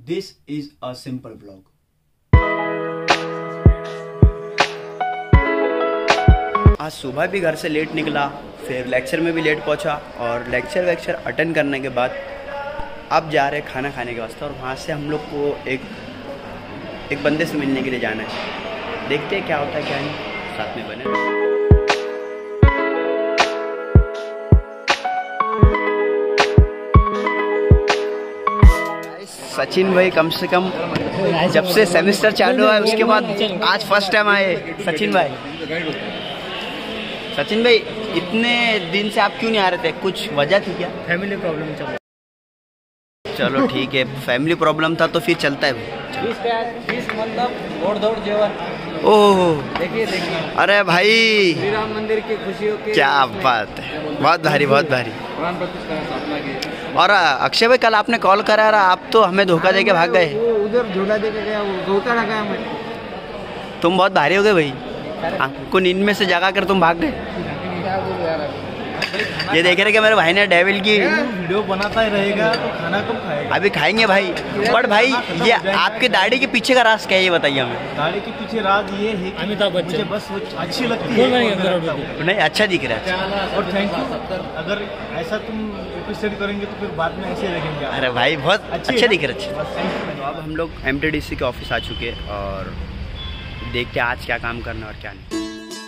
This is a simple blog. आज सुबह भी घर से लेट निकला, फिर लेक्चर में भी लेट पहुंचा और लेक्चर अटेंड करने के बाद अब जा रहे खाना खाने के वास्ते और वहाँ से हम लोग को एक बंदे से मिलने के लिए जाना है। देखते हैं क्या होता है क्या नहीं, साथ में बने। सचिन भाई कम से कम जब से सेमेस्टर चालू हुआ है उसके बाद आज फर्स्ट टाइम आए। सचिन भाई इतने दिन से आप क्यों नहीं आ रहे थे? कुछ वजह थी क्या? फैमिली प्रॉब्लम चलो ठीक है, फैमिली प्रॉब्लम था तो फिर चलता है। दौड़ जेवन। ओह देखिए अरे भाई श्री राम मंदिर की खुशियों के क्या बात है, बहुत भारी। प्राण प्रतिष्ठा स्थापना की। और अक्षय भाई कल आपने कॉल करा रहा, आप तो हमें धोखा देके भाग गए। वो उधर झूला देके गया, वो धोखा लगाया मैं। तुम बहुत भारी हो गए भाई, आपको नींद में से जगा कर तुम भाग गए। ये देख रहे कि मेरे भाई ने डेविल की वीडियो बनाता ही रहेगा तो खाना कब खाएगा? अभी खाएंगे भाई। बट भाई ये आपके दाढ़ी के पीछे का राज क्या है, ये बताइए हमें। दाढ़ी के पीछे राज ये है कि अमिताभ बच्चन मुझे बस वो अच्छी लगती है। नहीं अच्छा दिख रहा है और थैंक यू। अगर ऐसा तुम एपिसोड करेंगे तो फिर बाद में ऐसे रहेंगे। अरे भाई बहुत अच्छे दिख रहे हैं। तो अब हम लोग MTDC के ऑफिस आ चुके हैं और देखते हैं आज क्या काम करना और क्या नहीं।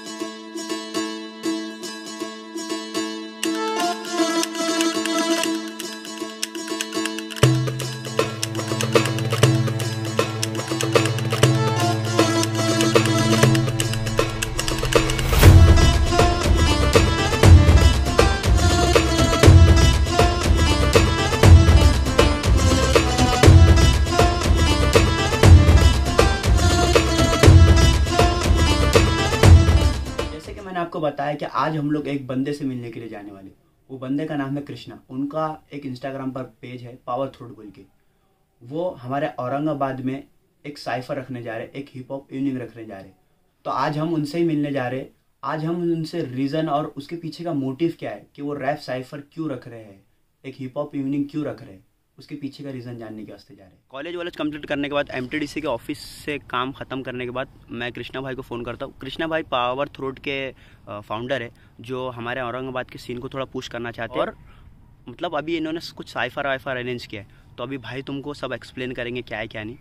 आपको बताया कि आज हम लोग एक बंदे से मिलने के लिए जाने वाले। वो बंदे का नाम है कृष्णा। उनका एक इंस्टाग्राम पर पेज है पावर थ्रोट बोल के। वो हमारे औरंगाबाद में एक साइफर रखने जा रहे, एक हिप हॉप इवनिंग रखने जा रहे। तो आज हम उनसे ही मिलने जा रहे। आज हम उनसे रीज़न और उसके पीछे का मोटिव क्या है कि वो रैप साइफर क्यों रख रहे हैं, एक हिप हॉप इवनिंग क्यों रख रहे हैं, उसके पीछे का रीज़न जानने के वास्ते जा रहे हैं। कॉलेज कंप्लीट करने के बाद MTDC के ऑफिस से काम ख़त्म करने के बाद मैं कृष्णा भाई को फ़ोन करता हूँ। कृष्णा भाई पावर थ्रोट के फाउंडर है जो हमारे औरंगाबाद के सीन को थोड़ा पुश करना चाहते हैं और मतलब अभी इन्होंने कुछ साइफर वाइफर अरेंज किया है। तो अभी भाई तुमको सब एक्सप्लेन करेंगे क्या है क्या नहीं।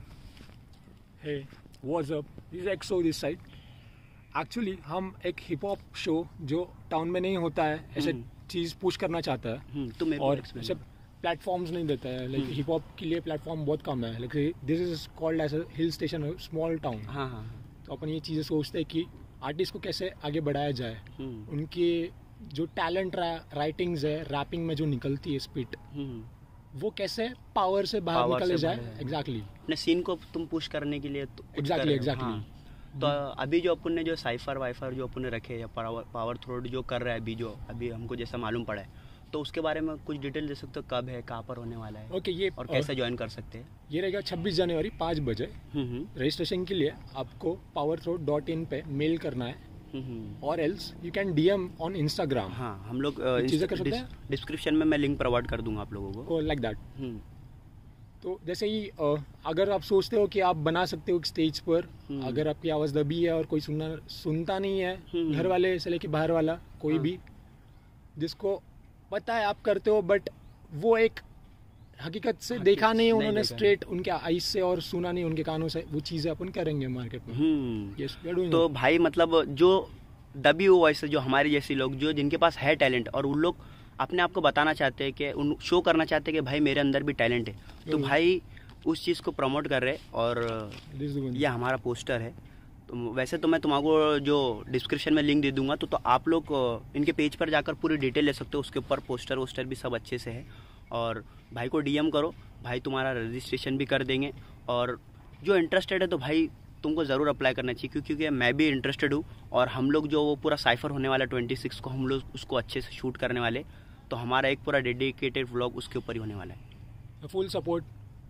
Hey, what's up? This is XO this side. Actually हम एक हिप हॉप शो जो टाउन में नहीं होता है ऐसे चीज़ पुश करना चाहता है तो मेरे और ऐसे प्लेटफॉर्म्स नहीं देता है। लाइक हिप हॉप के लिए प्लेटफॉर्म बहुत कम है। Like this is called as a hill station, small town. हाँ। तो अपन ये चीज़ें सोचते हैं कि आर्टिस्ट को कैसे आगे बढ़ाया जाए, उनके जो टैलेंट राइटिंग्स है, रैपिंग में जो निकलती है स्पिट, वो कैसे पावर से बाहर निकले जाए। एग्जैक्टली अपने सीन को तुम पुश करने के लिए तो एग्जैक्टली तो अभी जो अपन ने जो साइफर वाइफर जो अपन ने रखे या पावर थ्रोट जो कर रहा है अभी, जो अभी हमको जैसा मालूम पड़ा है, तो उसके बारे में कुछ डिटेल दे सकते हो? कब है, कहाँ पर होने वाला है? ओके, ये और कैसे ज्वाइन कर सकते हैं? ये रहेगा 26 जनवरी 5 बजे। रजिस्ट्रेशन के लिए आपको powerthroat.in पे मेल करना है और else you can DM on Instagram. हाँ, हम लोग चीज़ें कर सकते हैं। डिस्क्रिप्शन में मैं लिंक प्रोवाइड कर दूंगा आप लोगों को लाइक दैट। तो जैसे ही अगर आप सोचते हो कि आप बना सकते हो एक स्टेज पर, अगर आपकी आवाज़ दबी है और कोई सुनता नहीं है, घर वाले से लेके बाहर वाला कोई भी, जिसको पता है आप करते हो बट वो एक हकीकत से देखा नहीं उन्होंने स्ट्रेट उनके आईज से और सुना नहीं उनके कानों से, वो चीज़ें अपन करेंगे मार्केट में। yes, तो भाई मतलब जो दबी हुआ वॉइस, जो हमारे जैसे लोग जो जिनके पास है टैलेंट और उन लोग अपने आप को बताना चाहते हैं कि उन शो करना चाहते हैं कि भाई मेरे अंदर भी टैलेंट है, तो भाई उस चीज़ को प्रमोट कर रहे हैं। और ये हमारा पोस्टर है। तो वैसे तो मैं तुम्हारा जो डिस्क्रिप्शन में लिंक दे दूंगा, तो आप लोग इनके पेज पर जाकर पूरी डिटेल ले सकते हो। उसके ऊपर पोस्टर वोस्टर भी सब अच्छे से है। और भाई को DM करो, भाई तुम्हारा रजिस्ट्रेशन भी कर देंगे। और जो इंटरेस्टेड है तो भाई तुमको ज़रूर अप्लाई करना चाहिए, क्योंकि मैं भी इंटरेस्टेड हूँ। और हम लोग जो वो पूरा साइफर होने वाला 26 को, हम लोग उसको अच्छे से शूट करने वाले। तो हमारा एक पूरा डेडिकेटेड व्लॉग उसके ऊपर ही होने वाला है। फुल सपोर्ट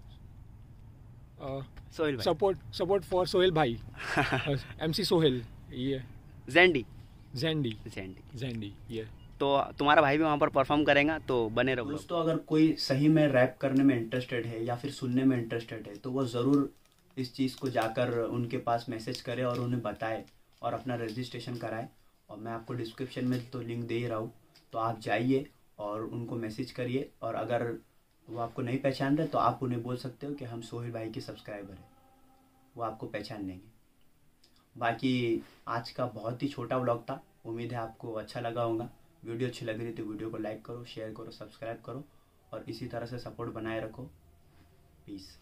सोहेल भाई, सपोर्ट फॉर सोहेल भाई। MC सोहेल, ये जेंडी ये तो तुम्हारा भाई भी वहाँ पर परफॉर्म करेगा, तो बने रहो। दोस्तों अगर कोई सही में रैप करने में इंटरेस्टेड है या फिर सुनने में इंटरेस्टेड है तो वो ज़रूर इस चीज़ को जाकर उनके पास मैसेज करे और उन्हें बताए और अपना रजिस्ट्रेशन कराए। और मैं आपको डिस्क्रिप्शन में तो लिंक दे ही रहा हूँ, तो आप जाइए और उनको मैसेज करिए। और अगर वो आपको नहीं पहचान रहे तो आप उन्हें बोल सकते हो कि हम सोहेल भाई के सब्सक्राइबर हैं, वो आपको पहचान लेंगे। बाकी आज का बहुत ही छोटा व्लॉग था, उम्मीद है आपको अच्छा लगा होगा। वीडियो अच्छी लग रही तो वीडियो को लाइक करो, शेयर करो, सब्सक्राइब करो और इसी तरह से सपोर्ट बनाए रखो। पीस।